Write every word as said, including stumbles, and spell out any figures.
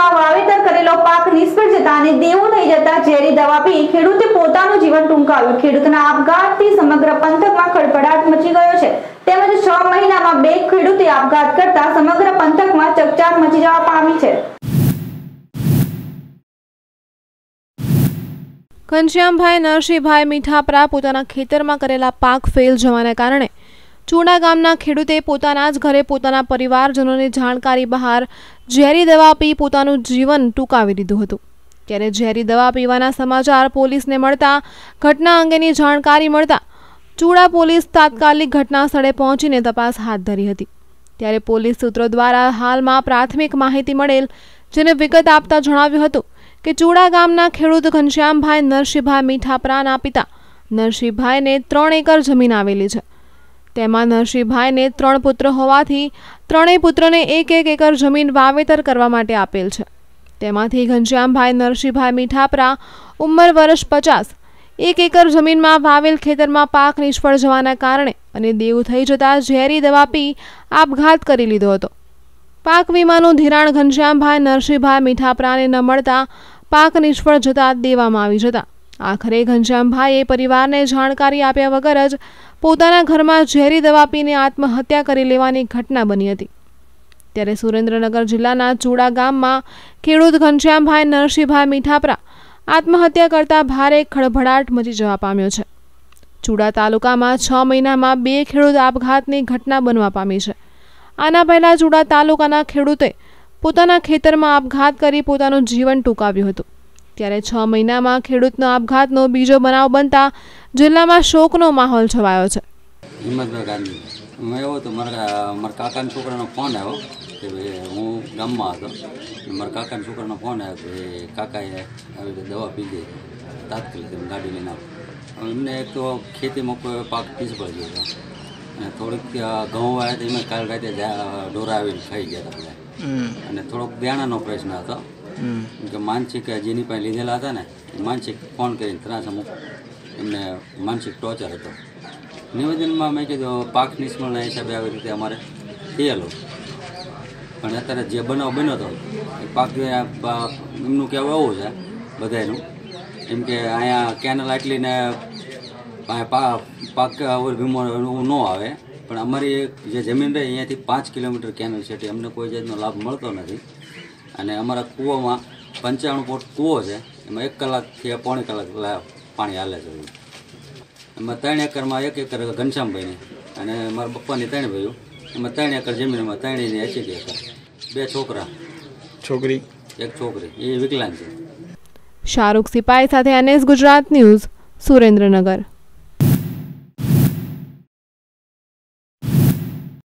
ખેતરમાં વાવેતર કરેલો પાક નિષ્ફળ જતા અને દેવું થઈ જતા ઝેરી દવા પી ખેડૂતે પોતાનું જીવન ટૂંકાવ્યું। ખેડૂતના આપઘાતથી સમગ્ર પંથકમાં ખળભળાટ મચી ગયો છે। તેમજ છ મહિનામાં બે ખેડૂતે આપઘાત કરતા સમગ્ર પંથકમાં ચકચાર મચી જવા પામી છે। ઘનશ્યામભાઈ નરસિંહભાઈ મીઠાપરા પોતાના ખેતરમાં કરેલા પાક ફેલ જવાને કારણે ચૂડા ગામના ખેડૂતે પોતાના જ ઘરે પોતાના પરિવારજનોને જાણકારી બહાર ઝેરી દવા પી પોતાનું જીવન ટૂંકાવી દીધું હતું। ત્યારે ઝેરી દવા પીવાના સમાચાર પોલીસને મળતા ઘટના અંગેની જાણકારી મળતા ચૂડા પોલીસ તાત્કાલિક ઘટના સ્થળે પહોંચીને તપાસ હાથ ધરી હતી। ત્યારે પોલીસ સૂત્રો દ્વારા હાલમાં પ્રાથમિક માહિતી મળેલ, જેને વિગત આપતા જણાવ્યું હતું કે ચૂડા ગામના ખેડૂત ઘનશ્યામભાઈ નરસિંહભાઈ મીઠાપરાના પિતા નરસિંહભાઈને ત્રણ એકર જમીન આવેલી છે। તેમાં નરસિંહભાઈને ત્રણ પુત્ર હોવાથી ત્રણેય પુત્રને એક એક એકર જમીન વાવેતર કરવા માટે આપેલ છે। તેમાંથી ઘનશ્યામભાઈ નરસિંહભાઈ મીઠાપરા ઉંમર વર્ષ પચાસ એક એકર જમીનમાં વાવેલ ખેતરમાં પાક નિષ્ફળ જવાના કારણે અને દેવું થઈ જતા ઝેરી દવા પી આપઘાત કરી લીધો હતો। પાક વીમાનું ધિરાણ ઘનશ્યામભાઈ નરસિંહભાઈ મીઠાપરાને ન મળતા પાક નિષ્ફળ જતા દેવામાં આવી જતા આખરે ઘનશ્યામભાઈએ પરિવારને જાણકારી આપ્યા વગર જ પોતાના ઘરમાં ઝેરી દવા પીને આત્મહત્યા કરી લેવાની ઘટના બની હતી। ત્યારે સુરેન્દ્રનગર જિલ્લાના ચૂડા ગામમાં ખેડૂત ઘનશ્યામભાઈ નરસિંહભાઈ મીઠાપરા આત્મહત્યા કરતા ભારે ખળભળાટ મચી જવા પામ્યો છે। ચૂડા તાલુકામાં છ મહિનામાં બે ખેડૂત આપઘાતની ઘટના બનવા પામી છે। આના પહેલા ચૂડા તાલુકાના ખેડૂતે પોતાના ખેતરમાં આપઘાત કરી પોતાનું જીવન ટૂંકાવ્યું હતું। ત્યારે છ મહિનામાં ખેડૂતનો આપઘાતનો બીજો બનાવ બનતા જિલ્લામાં શોકનો માહોલ છવાયો છે। હિંમતભાઈ ગાંધી હું એવો તો મારા મારા કાકાના છોકરાનો ફોન આવ્યો કે ભાઈ હું ગામમાં હતો, મારા કાકાના છોકરાનો ફોન આવ્યો કે કાકાએ આવી રીતે દવા પી ગઈ, તાત્કાલિક ગાડી લઈને આવો। એમને એક તો ખેતીમાં કોઈ પાક પીસપડી ગયો હતો અને થોડીક ઘઉં આવ્યા હતા, એમાં કાલ રાતે ઢોરા આવીને ખાઈ ગયા હતા બધા। અને થોડોક દેણાનો પ્રશ્ન હતો કે માનસિક જેની પાસે લીધેલા હતા ને માનસિક ફોન કરીને ત્રાસ અમુક એમને માનસિક ટોર્ચર હતો। નિવેદનમાં મેં કીધું પાક નિષ્ફળના હિસાબે આવી રીતે અમારે થયેલું, પણ અત્યારે જે બનાવ બન્યો હતો એ પાક એમનું કહેવું એવું છે બધાનું એમ કે અહીંયા કેનલ આટલીને પાક વીમો ન આવે, પણ અમારી જે જમીન રહી અહીંયાથી પાંચ કિલોમીટર કેનલ છે, અમને કોઈ જાતનો લાભ મળતો નથી। અને અમારા કૂવામાં પંચાણું ફૂટ કૂવો છે, એમાં એક કલાકથી પોણી કલાક પાણી હાલે છે। એમાં ત્રણ એકરમાં એક એકર ઘનશ્યામભાઈની અને મારા પપ્પાની ત્રણ ભાઈઓ, એમાં ત્રણ એકર જમીનમાં ત્રણેયની એસી એકર, બે છોકરા છોકરી એક છોકરી, એ વિકલાંગ છે। શાહરૂખ સિપાઈ સાથે એનએસ ગુજરાત ન્યૂઝ, સુરેન્દ્રનગર।